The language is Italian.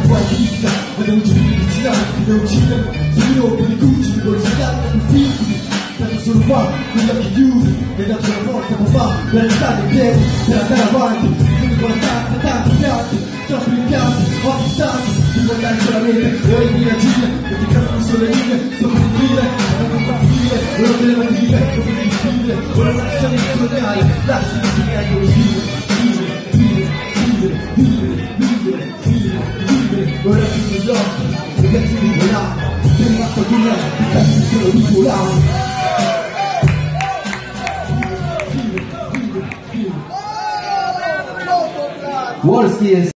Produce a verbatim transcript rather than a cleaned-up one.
qua in vita, ma devo giudicare, devo uccidere, sono io per i cucci, devo rischiare i figli, tanto sono qua, con gli occhi chiusi, che dato la forza papà, per restare in piedi, per andare avanti, sono con la stanza, tanti pianti, troppi rimpianti, occhi stanchi, di guardare solamente, ora in mia gira, e ti cadono solo le righe, sto per dire, ora non va a finire, ora delle motive, ora devi scrivere, ora lasciami sognare, lasciami sognare, devo vivere, vivere, vivere, vivere, vivere, vivere, vivere, ora chiudo gli occhi, ragazzi di volare, sei rimasto con me, ti stai solo di volare. Wolski is